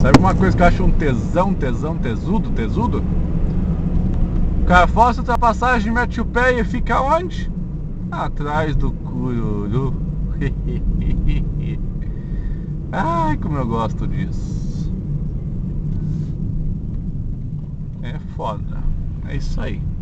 Sabe uma coisa que eu acho um tesudo? O cara força a ultrapassagem, mete o pé e fica onde? Atrás do cururu. Ai, como eu gosto disso. É foda. É isso aí.